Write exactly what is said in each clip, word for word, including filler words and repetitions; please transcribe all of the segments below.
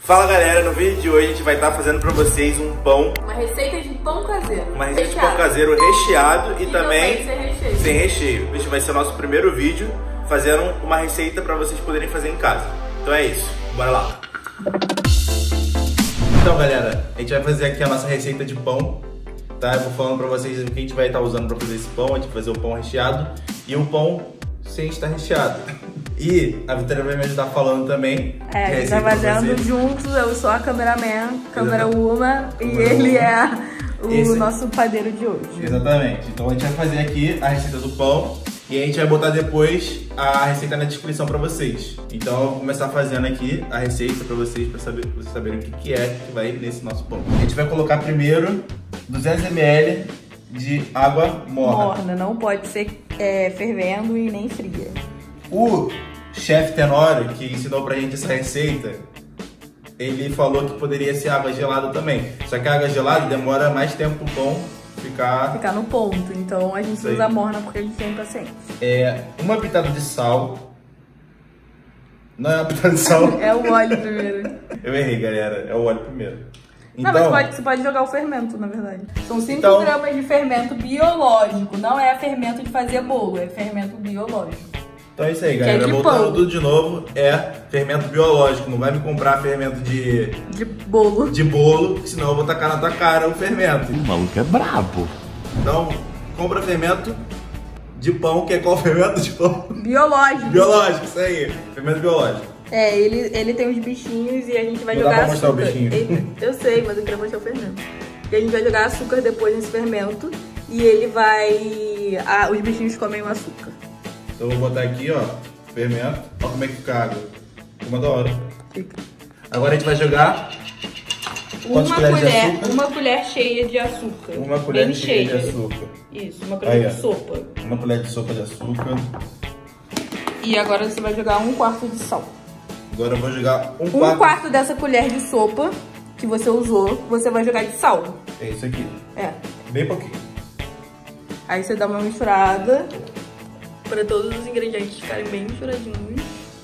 Fala galera, no vídeo de hoje a gente vai estar fazendo pra vocês um pão. Uma receita de pão caseiro. Uma receita recheado. de pão caseiro recheado e, e também, também sem recheio. sem recheio. Este vai ser o nosso primeiro vídeo fazendo uma receita pra vocês poderem fazer em casa. Então é isso, bora lá. Então galera, a gente vai fazer aqui a nossa receita de pão. Tá? Eu vou falando pra vocês o que a gente vai estar usando pra fazer esse pão. A gente vai fazer o pão recheado e o pão sem estar recheado. E a Vitória vai me ajudar falando também. É, a gente tá fazendo juntos, eu sou a cameraman, câmera woman, e ele é o Esse... nosso padeiro de hoje. Exatamente. Então a gente vai fazer aqui a receita do pão e a gente vai botar depois a receita na descrição pra vocês. Então eu vou começar fazendo aqui a receita pra vocês, pra, saber, pra vocês saberem o que, que é que vai nesse nosso pão. A gente vai colocar primeiro duzentos mililitros de água morna. Morna, não pode ser é, fervendo e nem fria. O chefe Tenório, que ensinou pra gente essa receita, ele falou que poderia ser água gelada também. Só que a água gelada demora mais tempo pro pão ficar... Ficar no ponto. Então a gente usa morna porque a gente tem paciência. É uma pitada de sal. Não é uma pitada de sal. É o óleo primeiro. Eu errei, galera. É o óleo primeiro. Não, então, mas pode, você pode jogar o fermento, na verdade. São cinco então, gramas de fermento biológico. Não é fermento de fazer bolo, é fermento biológico. Então é isso aí, galera. É Voltando pão. tudo de novo, é fermento biológico. Não vai me comprar fermento de... De bolo. De bolo, senão eu vou tacar na tua cara o fermento. O maluco é brabo. Então, compra fermento de pão, que é qual fermento de pão? Biológico. Biológico, isso aí. Fermento biológico. É, ele, ele tem os bichinhos e a gente vai Não jogar dá pra mostrar açúcar. o bichinho. Ele, eu sei, mas eu queria mostrar o fermento. E a gente vai jogar açúcar depois nesse fermento e ele vai... Ah, os bichinhos comem o açúcar. Então eu vou botar aqui, ó, fermento. Olha como é que fica a água. Fica uma da hora. Fica. Agora a gente vai jogar... Uma colher, uma colher cheia de açúcar. Uma colher bem cheia, cheia de açúcar. Isso, uma colher Aí, de ó. sopa. Uma colher de sopa de açúcar. E agora você vai jogar um quarto de sal. Agora eu vou jogar um, Um quarto... quarto dessa colher de sopa que você usou, você vai jogar de sal. É isso aqui. É. Bem pouquinho. Aí você dá uma misturada para todos os ingredientes ficarem bem misturadinhos.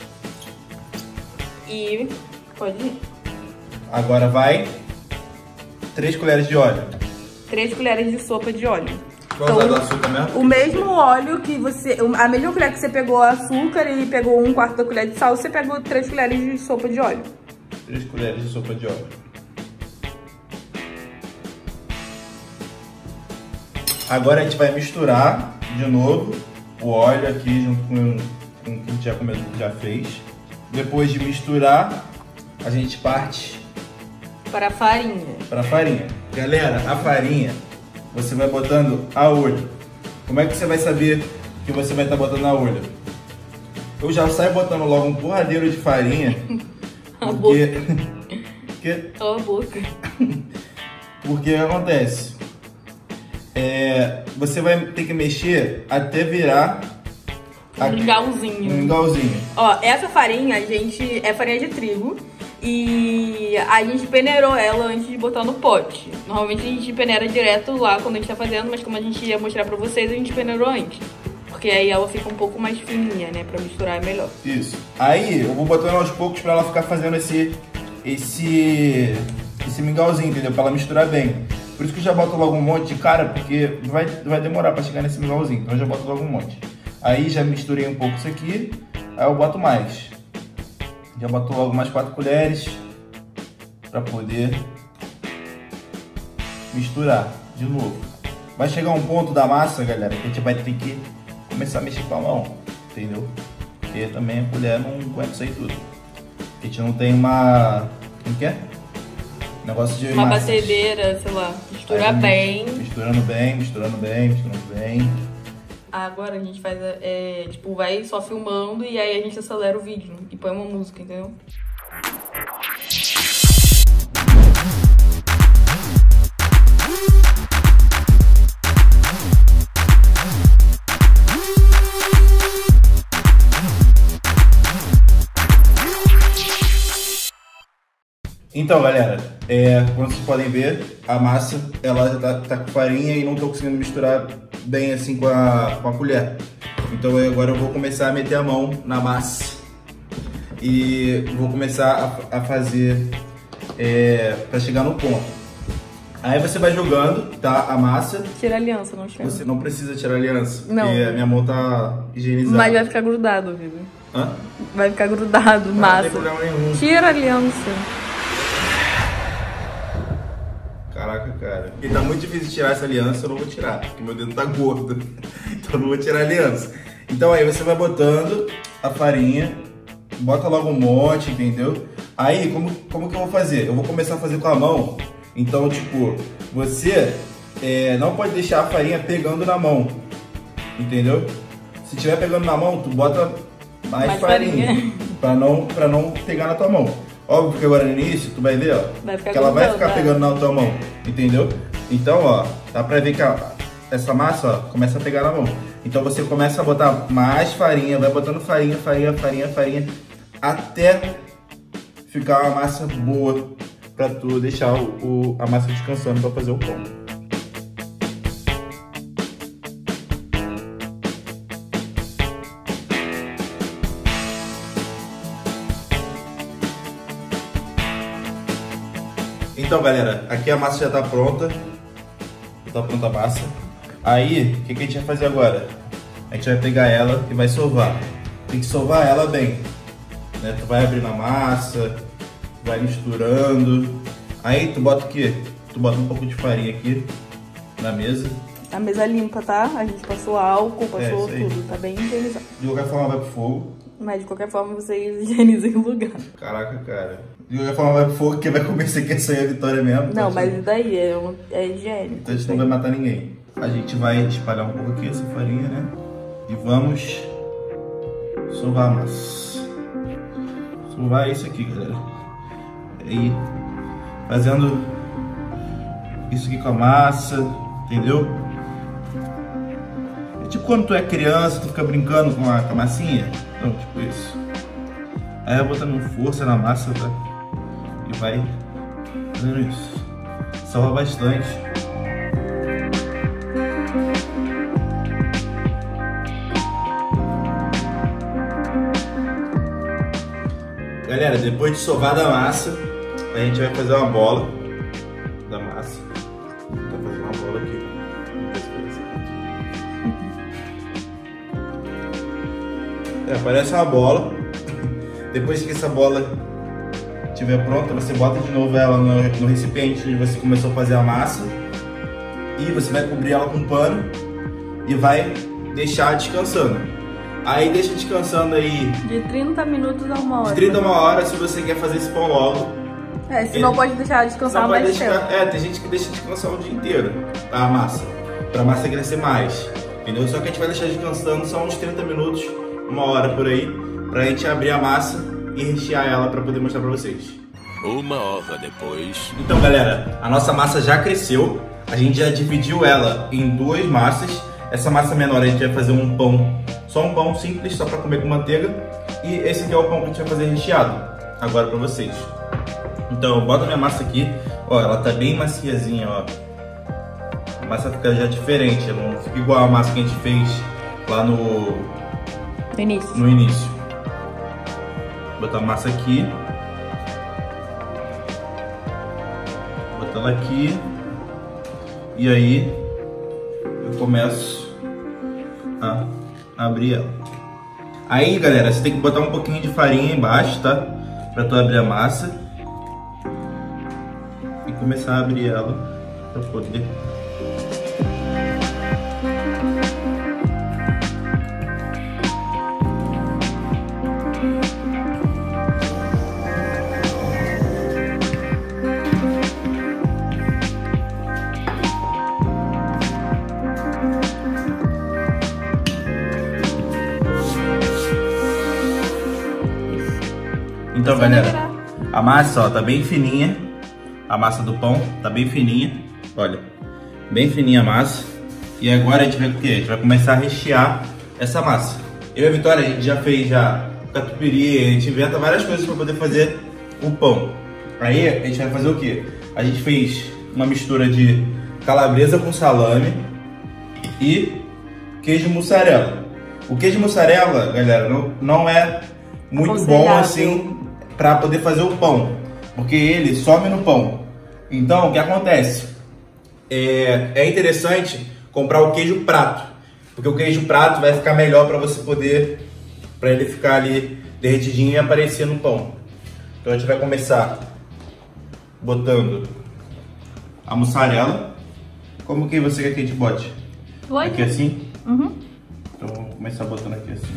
E pode ir. Agora vai três colheres de óleo. três colheres de sopa de óleo. Vou usar do açúcar mesmo? O mesmo óleo que você... A mesma colher que você pegou açúcar e pegou um quarto da colher de sal, você pegou três colheres de sopa de óleo. três colheres de sopa de óleo. Agora a gente vai misturar de novo o óleo aqui junto com, com o que a gente já, comeu, já fez. Depois de misturar, a gente parte para a farinha. Para a farinha. Galera, a farinha você vai botando a olho. Como é que você vai saber que você vai estar botando a olho? Eu já saio botando logo um porradeiro de farinha. A porque... boca. porque... Ó a boca. Porque o que acontece? É, você vai ter que mexer até virar um mingauzinho. Um mingauzinho. Ó, essa farinha, a gente é farinha de trigo e a gente peneirou ela antes de botar no pote. Normalmente a gente peneira direto lá quando a gente tá fazendo, mas como a gente ia mostrar pra vocês, a gente peneirou antes. Porque aí ela fica um pouco mais fininha, né, pra misturar é melhor. Isso. Aí eu vou botando aos poucos pra ela ficar fazendo esse, esse, esse mingauzinho, entendeu? Pra ela misturar bem. Por isso que eu já boto logo um monte de cara, porque vai, vai demorar pra chegar nesse mingauzinho. Então eu já boto logo um monte. Aí já misturei um pouco isso aqui, aí eu boto mais. Já boto logo mais quatro colheres pra poder misturar de novo. Vai chegar um ponto da massa, galera, que a gente vai ter que começar a mexer com a mão, entendeu? Porque também a colher não aguenta isso aí tudo. A gente não tem uma... como que é? Negócio de uma massas. batedeira, sei lá, mistura bem. Misturando bem, misturando bem, misturando bem. Agora a gente faz, é, tipo, vai só filmando e aí a gente acelera o vídeo e põe uma música, entendeu? Então, galera, é, como vocês podem ver, a massa ela tá, tá com farinha e não tô conseguindo misturar bem assim com a, com a colher. Então eu, agora eu vou começar a meter a mão na massa e vou começar a, a fazer é, pra chegar no ponto. Aí você vai jogando, tá, a massa. Tira a aliança, não tira. Você não precisa tirar a aliança, não. porque a minha mão tá higienizada. Mas vai ficar grudado, Vivi. Hã? Vai ficar grudado, não, massa. Não tem problema nenhum. Tira a aliança. Caraca, cara. E tá muito difícil tirar essa aliança, eu não vou tirar, porque meu dedo tá gordo. Então eu não vou tirar a aliança. Então aí você vai botando a farinha, bota logo um monte, entendeu? Aí, como, como que eu vou fazer? Eu vou começar a fazer com a mão. Então, tipo, você é, não pode deixar a farinha pegando na mão, entendeu? Se tiver pegando na mão, tu bota mais, mais farinha, farinha. Pra, não, pra não pegar na tua mão. Óbvio que agora no início, tu vai ver, ó, vai que ela vai ficar pegando na tua mão, entendeu? Então, ó, dá pra ver que a, essa massa, ó, começa a pegar na mão. Então você começa a botar mais farinha, vai botando farinha, farinha, farinha, farinha, até ficar uma massa boa pra tu deixar o, o, a massa descansando pra fazer o pão. Então, galera, aqui a massa já tá pronta. Já tá pronta a massa. Aí, o que, que a gente vai fazer agora? A gente vai pegar ela e vai sovar. Tem que sovar ela bem, né? Tu vai abrindo a massa, vai misturando. Aí tu bota o quê? Tu bota um pouco de farinha aqui na mesa. A mesa limpa, tá? A gente passou álcool, passou é, tudo. Tá bem higienizado. De qualquer forma vai pro fogo. Mas de qualquer forma vocês higienizem o lugar. Caraca, cara. De qualquer forma vai pro fogo, quem vai comer isso aqui é só a Vitória mesmo. Não, mas e daí? É, um, é higiênico. Então a gente não vai matar ninguém. A gente vai espalhar um pouco aqui essa farinha, né? E vamos sovar a massa. Sovar isso aqui, galera. E fazendo isso aqui com a massa, entendeu? É tipo quando tu é criança, tu fica brincando com a, com a massinha. Então, tipo isso. Aí vai botando força na massa, tá? E vai fazendo isso. Salva bastante. Galera, depois de sovada a massa, a gente vai fazer uma bola da massa. Vou fazer uma bola aqui. É, parece uma bola. Depois que essa bola estiver pronta, você bota de novo ela no, no recipiente onde você começou a fazer a massa. E você vai cobrir ela com um pano e vai deixar descansando. Aí deixa descansando aí de trinta minutos a uma hora. De trinta a uma hora se você quer fazer esse pão logo. É, se não pode deixar descansar mais deixar, tempo. É, tem gente que deixa descansar o dia inteiro, tá, a massa. Pra massa crescer mais, entendeu? Só que a gente vai deixar descansando só uns trinta minutos, uma hora por aí, pra gente abrir a massa e rechear ela pra poder mostrar pra vocês. Uma hora depois... Então, galera, a nossa massa já cresceu. A gente já dividiu ela em duas massas. Essa massa menor a gente vai fazer um pão, só um pão simples, só pra comer com manteiga. E esse aqui é o pão que a gente vai fazer recheado, agora pra vocês. Então, bota a minha massa aqui. Ó, ela tá bem maciazinha, ó. A massa fica já diferente, ela não fica igual a massa que a gente fez lá no... No início. No início. Vou botar a massa aqui. Vou botar ela aqui. E aí, eu começo a abrir ela. Aí, galera, você tem que botar um pouquinho de farinha embaixo, tá? Pra tu abrir a massa. E começar a abrir ela pra poder... Então, galera, a massa, ó, tá bem fininha. A massa do pão tá bem fininha. Olha, bem fininha a massa. E agora a gente vai o quê? A gente vai começar a rechear essa massa. Eu e a Vitória, a gente já fez já catupiry, a gente inventa várias coisas para poder fazer o pão. Aí a gente vai fazer o quê? A gente fez uma mistura de calabresa com salame e queijo mussarela. O queijo mussarela, galera, não, não é muito bom assim para poder fazer o pão. porque ele some no pão. Então, o que acontece? É, é interessante comprar o queijo prato, porque o queijo prato vai ficar melhor para você poder, para ele ficar ali derretidinho e aparecer no pão. Então a gente vai começar botando a mussarela. Como que você quer que a gente bote? Pode. Aqui assim? Uhum. Então vamos começar botando aqui assim.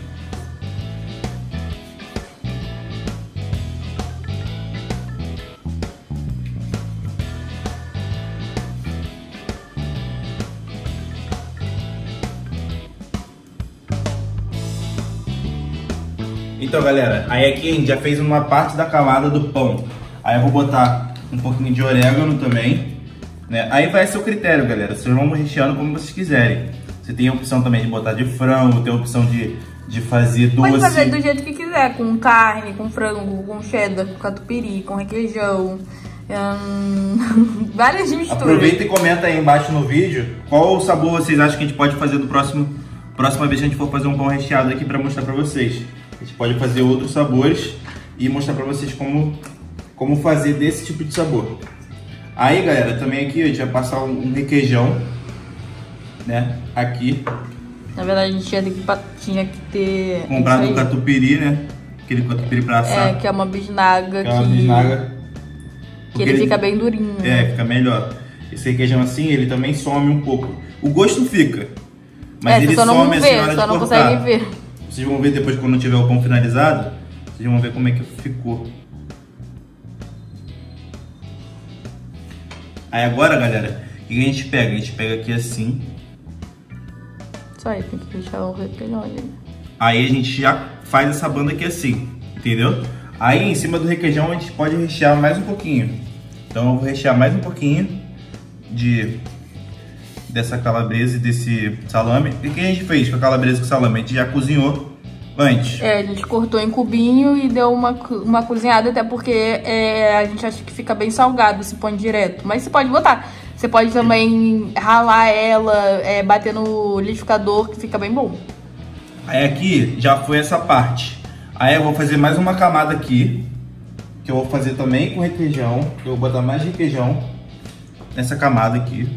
Então, galera, aí aqui a gente já fez uma parte da camada do pão. Aí eu vou botar um pouquinho de orégano também, né? Aí vai ser o critério, galera. Vocês vão recheando como vocês quiserem. Você tem a opção também de botar de frango, tem a opção de, de fazer doce. Pode fazer do jeito que quiser, com carne, com frango, com cheddar, com catupiry, com requeijão. Hum, várias misturas. Aproveita e comenta aí embaixo no vídeo qual o sabor vocês acham que a gente pode fazer do próximo, próxima vez que a gente for fazer um pão recheado aqui pra mostrar pra vocês. A gente pode fazer outros sabores e mostrar pra vocês como, como fazer desse tipo de sabor. Aí, galera, também aqui a gente vai passar um, um requeijão, né, aqui. Na verdade, a gente tinha que, tinha que ter... Comprado um catupiry, né, aquele catupiry pra assar. É, que é uma bisnaga. Que é uma que... bisnaga. Que ele, ele fica bem durinho. É, fica melhor. Esse requeijão assim, ele também some um pouco. O gosto fica, mas é, ele só não some assim ver, na hora só de não cortar. consegue ver. Vocês vão ver depois quando tiver o pão finalizado, vocês vão ver como é que ficou. Aí agora, galera, o que a gente pega? A gente pega aqui assim. Só aí, tem que deixar o requeijão ali. Aí a gente já faz essa banda aqui assim, entendeu? Aí em cima do requeijão a gente pode rechear mais um pouquinho. Então eu vou rechear mais um pouquinho de dessa calabresa e desse salame. E o que a gente fez com a calabresa e com o salame? A gente já cozinhou antes. É, a gente cortou em cubinho e deu uma, uma cozinhada, até porque é, a gente acha que fica bem salgado se põe direto. Mas você pode botar. Você pode também ralar ela, é, bater no liquidificador, que fica bem bom. Aí aqui já foi essa parte. Aí eu vou fazer mais uma camada aqui, que eu vou fazer também com requeijão. Eu vou botar mais requeijão nessa camada aqui.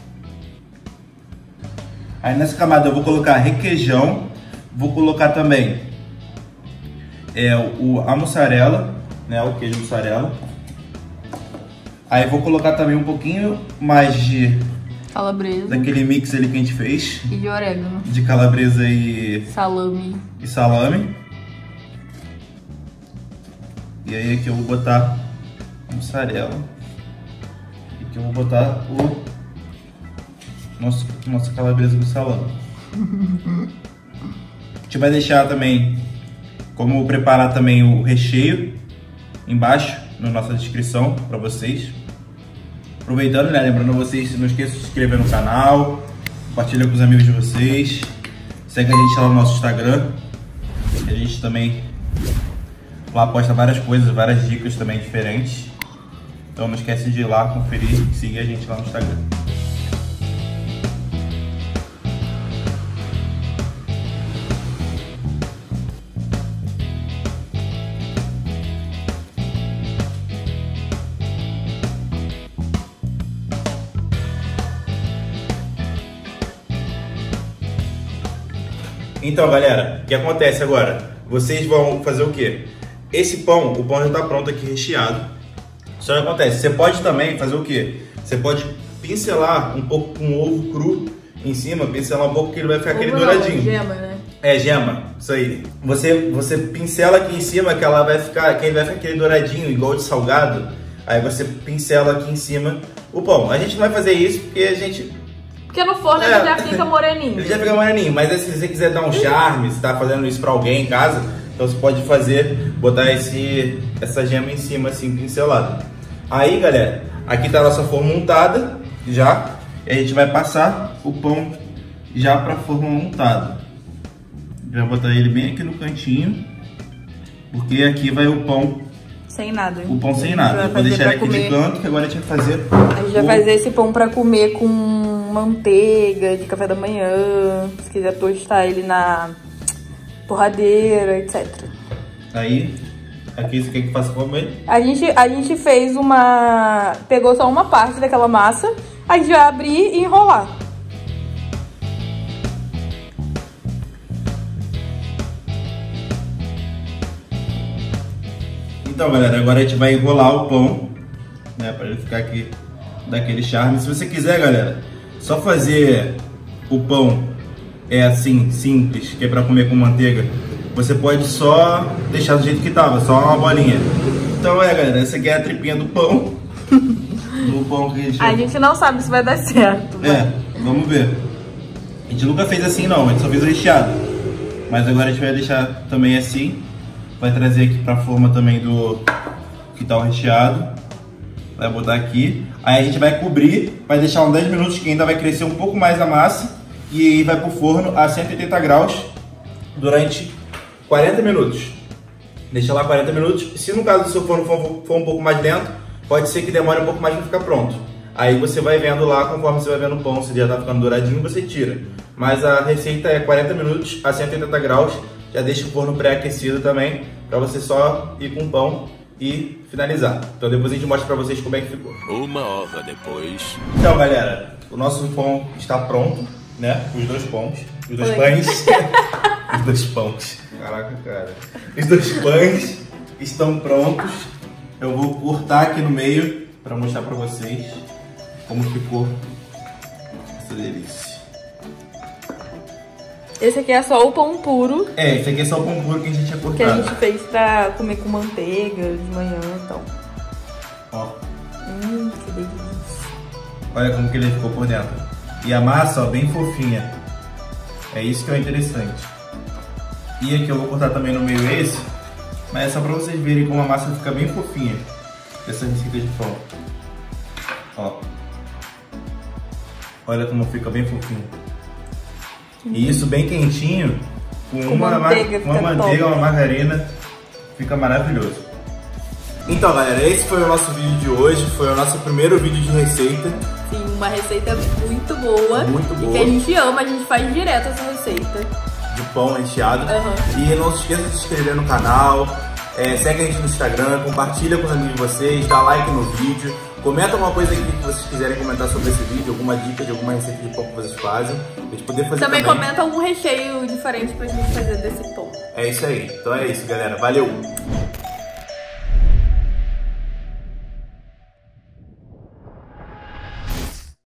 Aí nessa camada eu vou colocar requeijão, vou colocar também é, o, a mussarela, né, o queijo mussarela. Aí vou colocar também um pouquinho mais de calabresa, daquele mix ali que a gente fez. E de orégano. De calabresa e salame. E salame. E aí aqui eu vou botar mussarela. E aqui eu vou botar o nosso, nossa calabresa com salame. A gente vai deixar também como preparar também o recheio embaixo na nossa descrição para vocês. Aproveitando, né, lembrando vocês, não esqueçam de se inscrever no canal, compartilha com os amigos de vocês, segue a gente lá no nosso Instagram, a gente também lá posta várias coisas, várias dicas também diferentes. Então não esquece de ir lá conferir e seguir a gente lá no Instagram. Então, galera, o que acontece agora? Vocês vão fazer o quê? Esse pão, o pão já está pronto aqui, recheado. Só que acontece, você pode também fazer o quê? Você pode pincelar um pouco com ovo cru em cima, pincelar um pouco que ele vai ficar aquele Ovo douradinho. Não, gema, né? É, gema, isso aí. Você, você pincela aqui em cima que ela vai ficar, que ele vai ficar aquele douradinho, igual de salgado. Aí você pincela aqui em cima o pão. A gente não vai fazer isso porque a gente... Porque no forno É. ele já fica moreninho. Ele já fica moreninho, mas se você quiser dar um charme, se tá fazendo isso pra alguém em casa, então você pode fazer, botar esse, essa gema em cima assim, pincelada. Aí, galera, aqui tá a nossa forma untada já, e a gente vai passar o pão já pra forma untada. Já botar ele bem aqui no cantinho, porque aqui vai o pão, sem nada. o pão sem nada. Eu vou deixar ele aqui de canto, que agora a gente vai fazer... A gente vai o... fazer esse pão pra comer com manteiga de café da manhã, se quiser tostar ele na torradeira, etcétera. Aí, Aqui, você quer que faça como ele? A gente, a gente fez uma... Pegou só uma parte daquela massa. A gente vai abrir e enrolar. Então, galera, agora a gente vai enrolar o pão, né, para ele ficar aqui daquele charme. Se você quiser, galera, só fazer o pão é assim, simples, que é para comer com manteiga, você pode só deixar do jeito que tava, só uma bolinha. Então, é, galera, essa aqui é a tripinha do pão. Do pão que a gente... A gente não sabe se vai dar certo. É, mas... vamos ver. A gente nunca fez assim, não, a gente só fez o recheado. Mas agora a gente vai deixar também assim. Vai trazer aqui pra forma também do que tá o recheado. Vai botar aqui. Aí a gente vai cobrir, vai deixar uns dez minutos que ainda vai crescer um pouco mais a massa. E aí vai pro forno a cento e oitenta graus durante quarenta minutos. Deixa lá quarenta minutos. Se no caso do seu forno for, for um pouco mais lento, pode ser que demore um pouco mais pra ficar pronto. Aí você vai vendo lá, conforme você vai vendo o pão, se já tá ficando douradinho, você tira. Mas a receita é quarenta minutos a cento e oitenta graus. Já deixa o forno pré-aquecido também, pra você só ir com o pão e finalizar. Então depois a gente mostra pra vocês como é que ficou. Uma hora depois. Então, galera, o nosso pão está pronto, né? Os dois pães. Os dois Oi. pães. Os dois pães. Caraca, cara. Os dois pães estão prontos. Eu vou cortar aqui no meio pra mostrar pra vocês como ficou essa delícia. Esse aqui é só o pão puro. É, esse aqui é só o pão puro que a gente tinha cortado. Que a gente fez pra comer com manteiga de manhã e então. Ó. Hum, que delícia. Olha como que ele ficou por dentro. E a massa, ó, bem fofinha. É isso que é interessante. E aqui eu vou cortar também no meio esse. Mas é só pra vocês verem como a massa fica bem fofinha. Essa receita de pão. Ó. Olha como fica bem fofinho. E isso bem quentinho, com, Com uma manteiga, ma uma fica manteiga, top. uma margarina, fica maravilhoso. Então, galera, esse foi o nosso vídeo de hoje, foi o nosso primeiro vídeo de receita. Sim, uma receita muito boa. Muito E boa. que a gente ama, a gente faz direto essa receita. De pão recheado. Uhum. E não se esqueça de se inscrever no canal, é, segue a gente no Instagram, compartilha com os amigos de vocês, dá like no vídeo. Comenta alguma coisa aqui que vocês quiserem comentar sobre esse vídeo, alguma dica de alguma receita de pão que vocês fazem, pra gente poder fazer também. Também comenta algum recheio diferente pra gente fazer desse pão. É isso aí. Então é isso, galera. Valeu!